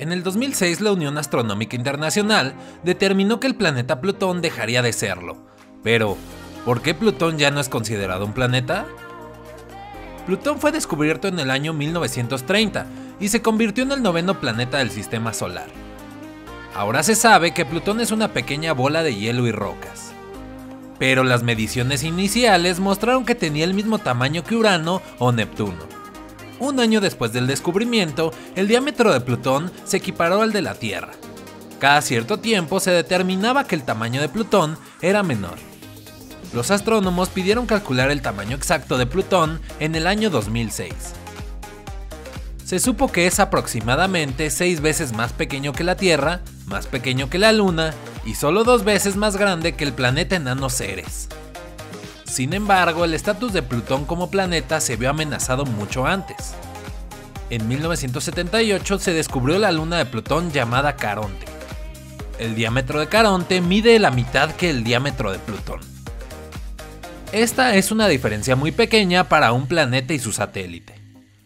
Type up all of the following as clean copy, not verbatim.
En el 2006 la Unión Astronómica Internacional determinó que el planeta Plutón dejaría de serlo. Pero, ¿por qué Plutón ya no es considerado un planeta? Plutón fue descubierto en el año 1930 y se convirtió en el 9º planeta del Sistema Solar. Ahora se sabe que Plutón es una pequeña bola de hielo y rocas. Pero las mediciones iniciales mostraron que tenía el mismo tamaño que Urano o Neptuno. Un año después del descubrimiento, el diámetro de Plutón se equiparó al de la Tierra. Cada cierto tiempo se determinaba que el tamaño de Plutón era menor. Los astrónomos pidieron calcular el tamaño exacto de Plutón en el año 2006. Se supo que es aproximadamente 6 veces más pequeño que la Tierra, más pequeño que la Luna y solo 2 veces más grande que el planeta enano Ceres. Sin embargo, el estatus de Plutón como planeta se vio amenazado mucho antes. En 1978 se descubrió la luna de Plutón llamada Caronte. El diámetro de Caronte mide la mitad que el diámetro de Plutón. Esta es una diferencia muy pequeña para un planeta y su satélite.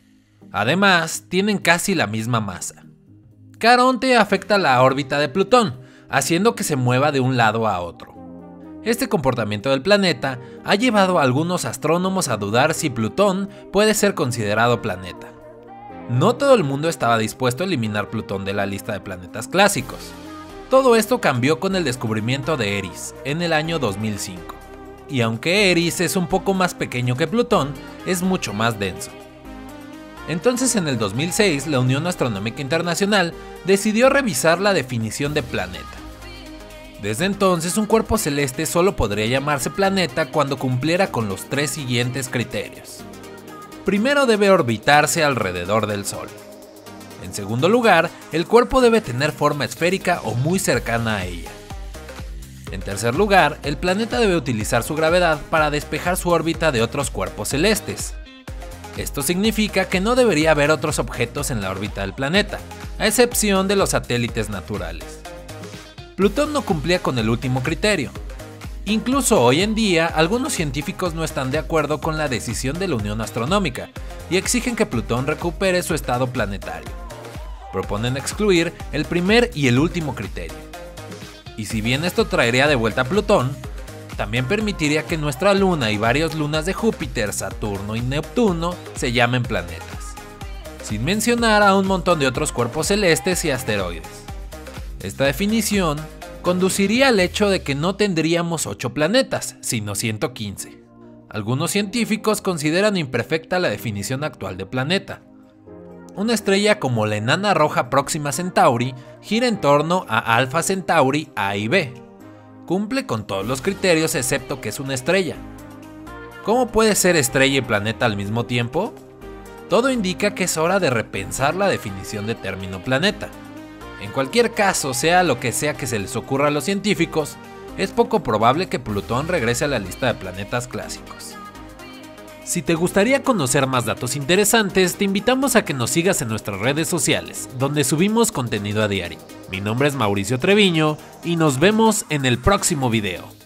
Además, tienen casi la misma masa. Caronte afecta la órbita de Plutón, haciendo que se mueva de un lado a otro. Este comportamiento del planeta ha llevado a algunos astrónomos a dudar si Plutón puede ser considerado planeta. No todo el mundo estaba dispuesto a eliminar Plutón de la lista de planetas clásicos. Todo esto cambió con el descubrimiento de Eris en el año 2005. Y aunque Eris es un poco más pequeño que Plutón, es mucho más denso. Entonces en el 2006 la Unión Astronómica Internacional decidió revisar la definición de planeta. Desde entonces un cuerpo celeste solo podría llamarse planeta cuando cumpliera con los 3 siguientes criterios. Primero, debe orbitarse alrededor del Sol. En segundo lugar, el cuerpo debe tener forma esférica o muy cercana a ella. En tercer lugar, el planeta debe utilizar su gravedad para despejar su órbita de otros cuerpos celestes. Esto significa que no debería haber otros objetos en la órbita del planeta, a excepción de los satélites naturales. Plutón no cumplía con el último criterio. Incluso hoy en día, algunos científicos no están de acuerdo con la decisión de la Unión Astronómica y exigen que Plutón recupere su estado planetario. Proponen excluir el primer y el último criterio. Y si bien esto traería de vuelta a Plutón, también permitiría que nuestra Luna y varias lunas de Júpiter, Saturno y Neptuno se llamen planetas, sin mencionar a un montón de otros cuerpos celestes y asteroides. Esta definición conduciría al hecho de que no tendríamos 8 planetas, sino 115. Algunos científicos consideran imperfecta la definición actual de planeta. Una estrella como la enana roja Próxima Centauri gira en torno a Alpha Centauri A y B. Cumple con todos los criterios excepto que es una estrella. ¿Cómo puede ser estrella y planeta al mismo tiempo? Todo indica que es hora de repensar la definición de término planeta. En cualquier caso, sea lo que sea que se les ocurra a los científicos, es poco probable que Plutón regrese a la lista de planetas clásicos. Si te gustaría conocer más datos interesantes, te invitamos a que nos sigas en nuestras redes sociales, donde subimos contenido a diario. Mi nombre es Mauricio Treviño y nos vemos en el próximo video.